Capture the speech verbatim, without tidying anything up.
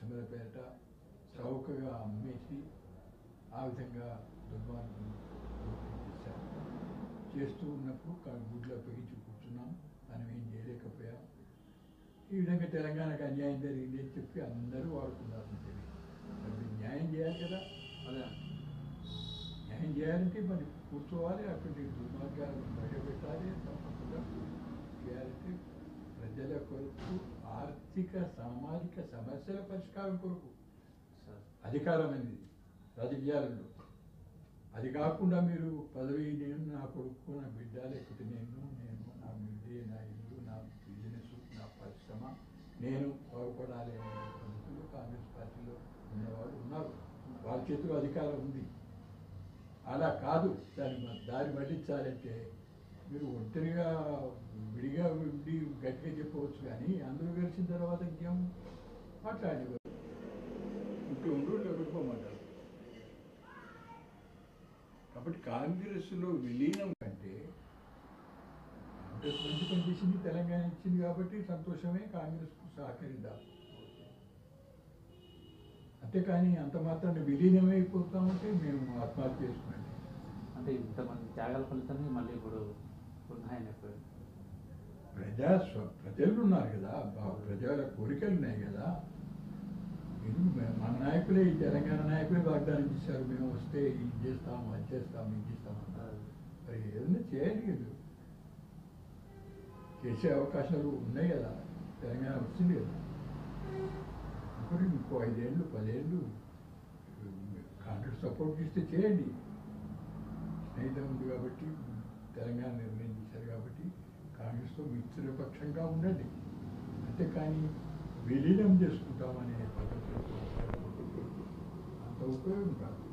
పరిశ్రమల పేరిట చౌకగా అమ్మేసి ఆ విధంగా దుర్మార్గం చేశారు. చేస్తూ ఉన్నప్పుడు గుడ్లో పెగించి కూర్చున్నాం, మనం ఏం చేయలేకపోయాం. ఈ విధంగా తెలంగాణకు అన్యాయం జరిగింది అని చెప్పి అందరూ వాడుకున్నారు. మరి న్యాయం చేయాలి కదా, అదే న్యాయం చేయాలంటే మరి కూర్చోవాలి, అక్కడి దుర్మార్గాలను బయటపెట్టాలి, తప్పకుండా చేయాలంటే ప్రజల కొరకు ఆర్థిక సామాజిక సమస్యల పరిష్కారం కొరకు అధికారం అనేది రాజకీయాలలో. అది కాకుండా మీరు పదవి, నేను నా కొడుకు, నా బిడ్డ, లేకపోతే నేను నేను నా బిడ్డే, నా ఇల్లు, నా బిజినెస్, నా పరిశ్రమ, నేను బాగుపడాలి అనే పద్ధతులు కాంగ్రెస్ పార్టీలో ఉన్నవాళ్ళు ఉన్నారు. వాళ్ళ చేతిలో అధికారం ఉంది. అలా కాదు, దాన్ని దారి మళ్లించాలంటే మీరు ఒంటరిగా విడిగా విడి గట్టిగా చెప్పవచ్చు, కానీ అందరూ కలిసిన తర్వాత ఇంకేం మాట్లాడేవారు. ఇంట్లో ఉండు లేకపోమంటారు. కాబట్టి కాంగ్రెస్లో విలీనం కంటే కాంగ్రెస్ మంచి పనిచేసింది, తెలంగాణ ఇచ్చింది కాబట్టి సంతోషమే, కాంగ్రెస్కు సహకరిద్దాం. అంతేకాని అంత మాత్రాన్ని విలీనమైపోతామంటే మేము ఆత్మహత్య చేసుకున్నాం. అంటే ఇంతమంది త్యాగాల ఫలితాన్ని మళ్ళీ ఇప్పుడు ప్రజా ప్రజలు ఉన్నారు కదా, ప్రజల కోరికలు ఉన్నాయి కదా. మన నాయకులే, ఈ తెలంగాణ నాయకులే వాగ్దానం చేశారు, మేము వస్తే ఇది చేస్తాము, అది చేస్తాము, ఇది చేస్తామన్నారు. మరి ఏదైనా చేయాలి కదా, చేసే అవకాశాలు ఉన్నాయి కదా, తెలంగాణ వచ్చింది కదా. ఇప్పుడు ఇంకో ఐదేళ్ళు పదేళ్ళు కాంగ్రెస్ సపోర్ట్ ఇస్తే చేయండి. స్నేహితం ఉంది కాబట్టి, తెలంగాణ నిర్ణయం చేశారు కాబట్టి కాంగ్రెస్తో మిత్రపక్షంగా ఉండండి. అంతేకాని విలీనం చేసుకుంటామనే పద్ధతిలో అంత ఉపయోగం కాదు.